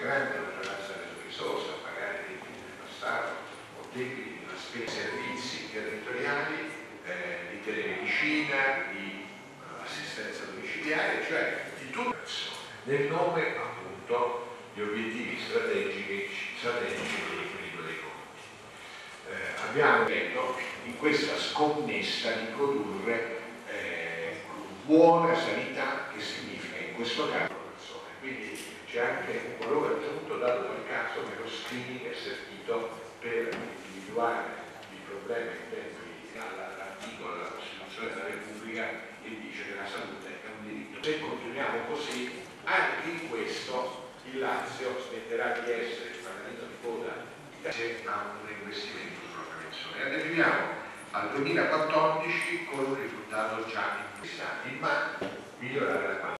grande maggioranza delle risorse a pagare debiti del passato o debiti di una spesa di servizi territoriali, di telemedicina, di assistenza domiciliare, cioè di tutte le persone, nel nome appunto di obiettivi strategici dell'equilibrio dei conti. Abbiamo detto in questa scommessa di produrre buona sanità, che significa in questo caso persone. Quindi c'è anche un valore aggiunto dato dal caso che lo screening è servito per individuare il problema in termini all'articolo della Costituzione della Repubblica che dice che la salute è un diritto. Se continuiamo così, anche in questo il Lazio smetterà di essere il fanalino di coda se ha un investimento sulla prevenzione. E arriviamo al 2014 con un risultato già interessato, ma migliorare la qualità.